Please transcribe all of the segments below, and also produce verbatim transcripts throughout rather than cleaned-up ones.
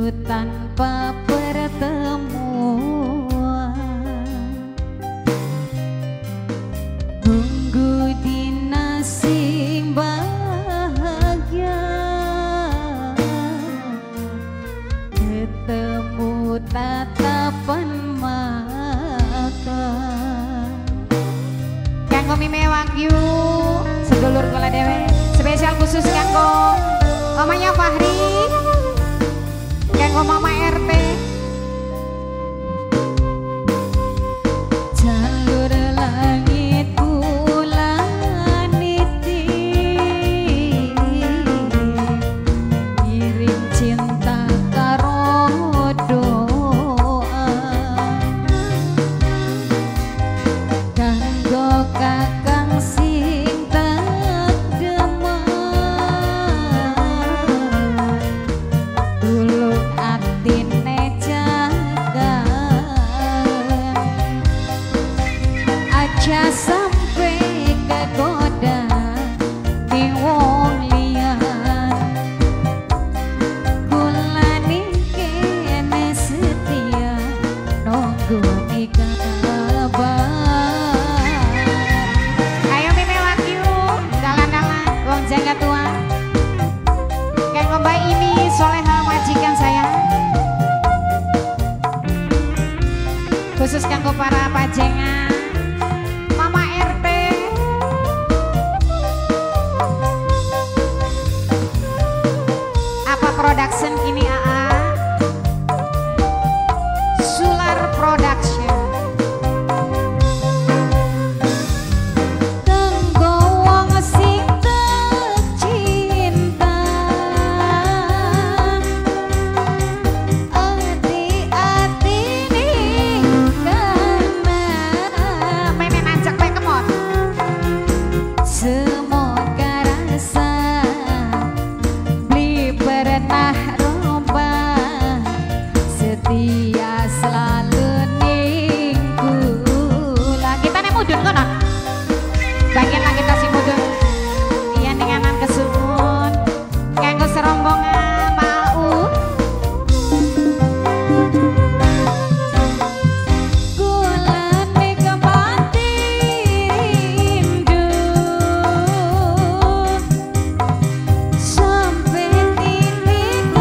tanpa pertemuan, nunggu dina sing bahagia, ketemu tatapan mata. Kanggo Mime Wagyu sedulur kula dewe, spesial khusus kanggo omanya Fahri, kanggo Mama R T. Jalur langit bulan niti, ngirim cinta karo doa, kanggo kakang sing tak demam, tulung atine jagan, aja sampai kegoda ning wong liyan. Kula niki kene setia nunggu kabar. Ayo Mime Wagyu dalan-dalan wong jaga tua, kanggo Mbak ini soleha majikan saya, khusus kanggo para pajengan Mama R T. Apa production ini A A? Sular Production. Kanggo wong sing tercinta, ati-ati ning kana meme nancak bae kemot. Semoga rasa beli pernah rombak, setia selalu ning kula. Kita nih mudun kono, bagian lagi kita si mudun. Iya ning anan kesuwun kanggo serombongan mau. Kula nikmati rindu sampai titik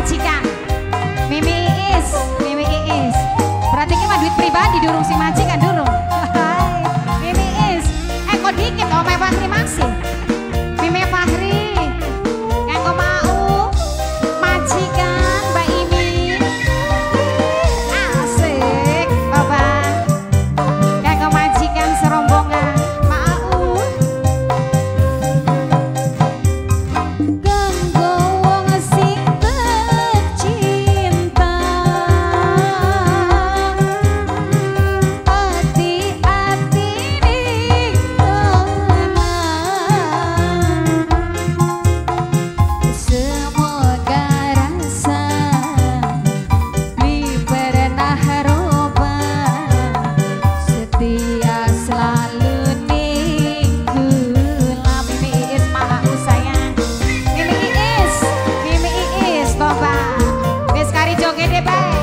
majikan. Mimi Iis, Mimi Iis. Berarti kita duit pribadi durung si majikan durung. Mimi Iis. Eh kok dikit Om Fahri masih. Mimi Fahri. Yang kau mau majikan Mbak Imi. Asik Bapak. Yang kau majikan serombongan. Joget deh, Pak.